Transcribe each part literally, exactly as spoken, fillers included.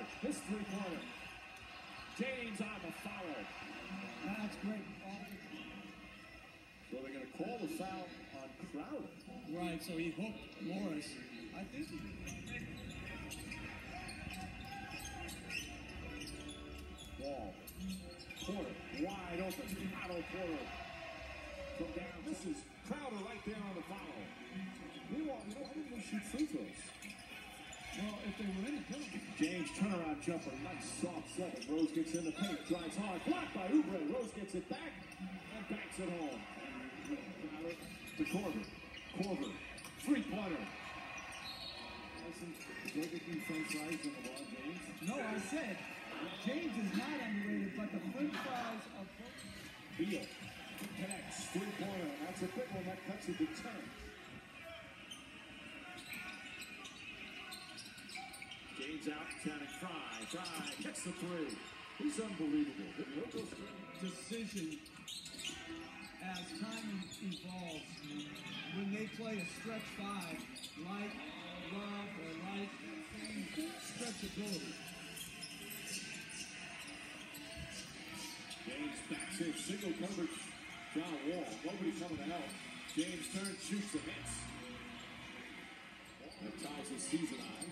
This three-pointer. James on the foul. That's great. So they're going to call the foul on Crowder. Right, so he hooked Morris. I think he Wall. Porter. Wide open. Otto Porter. From down. This is Crowder right there on the foul. Meanwhile, why didn't they shoot free throws? Well, if they were in the penalty. James turnaround jumper. Nice soft seven. Rose gets in the paint. Drives hard. Blocked by Oubre. Rose gets it back and backs it home. To Corver. Corver. Three-pointer. Great defense rise in LeBron James. No, I said James is not underrated, but the fringe size of Beal connects. Three-pointer. That's a big one. That cuts it to ten. James out, counting Fry. Fry gets the three. He's unbelievable. Decision as time evolves. When they play a stretch five, like Love or like stretchability. James backs in, single coverage. John Wall, nobody coming to help. James turns, shoots and hits. That ties his season high.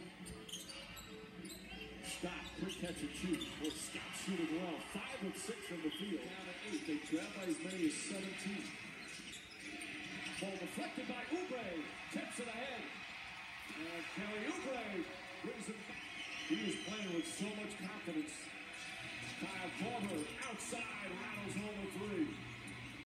Scott, quick catch and shoot. Or Scott shooting well. Five of six from the field. Down at eight. They trail by as many as seventeen. Ball deflected by Oubre. Tips it ahead. And Kelly Oubre brings it back. He was playing with so much confidence. Kyle Korver outside, rattles home a three.